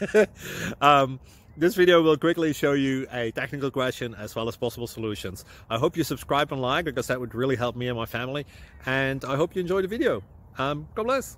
This video will quickly show you a technical question as well as possible solutions. I hope you subscribe and like, because that would really help me and my family. And I hope you enjoy the video. God bless.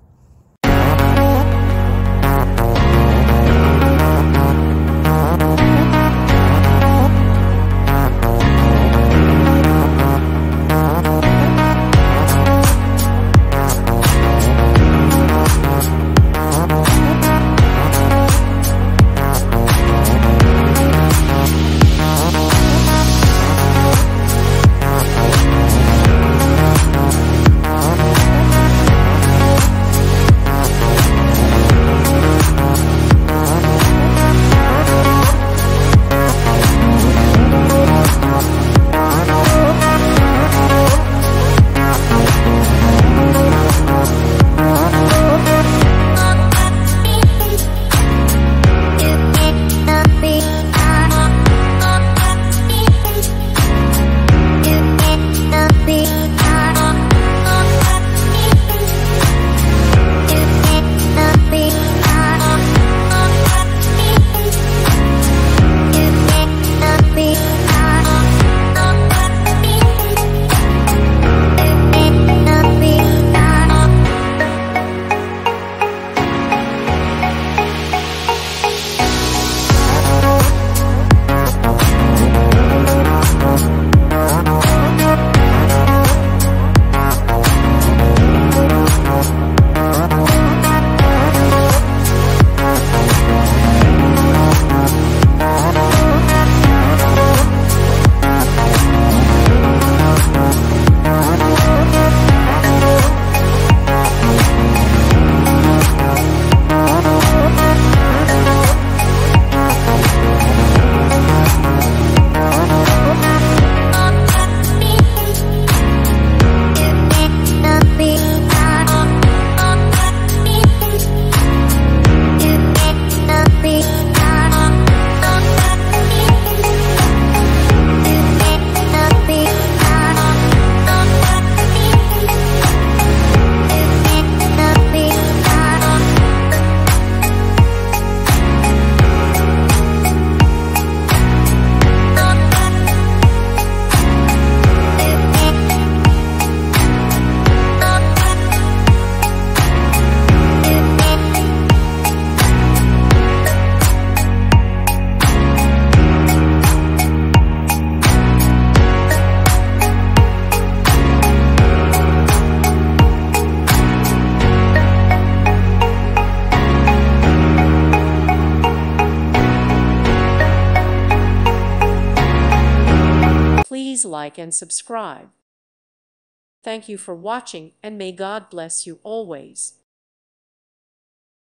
Please like and subscribe. Thank you for watching, and may God bless you always.